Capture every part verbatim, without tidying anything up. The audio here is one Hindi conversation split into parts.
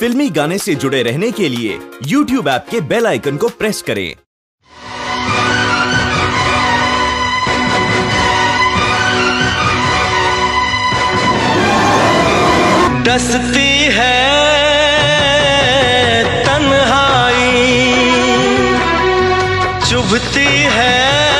फिल्मी गाने से जुड़े रहने के लिए यूट्यूब ऐप के बेल आइकन को प्रेस करें। दस्ती है तन्हाई, चुभती है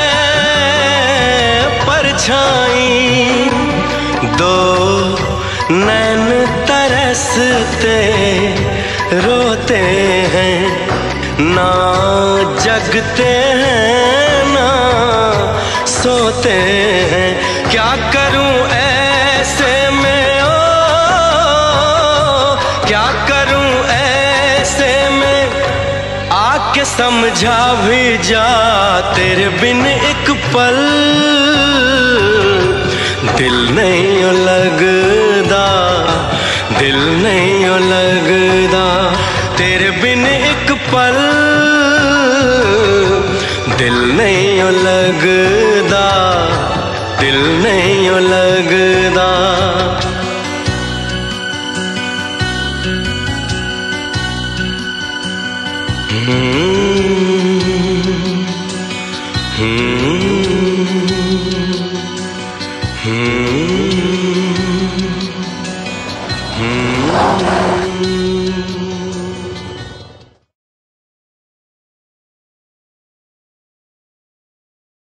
परछाई, दो नैन तरसते रोते हैं, ना जगते हैं ना सोते हैं। क्या करूं ऐसे में, ओ क्या करूं ऐसे में, आके समझा भी जा। तेरे बिन एक पल दिल नहीं लगदा, दिल नहीं लगदा। तेरे बिन एक पल दिल नहीं लगदा, दिल नहीं लगदा। हम्म हम्म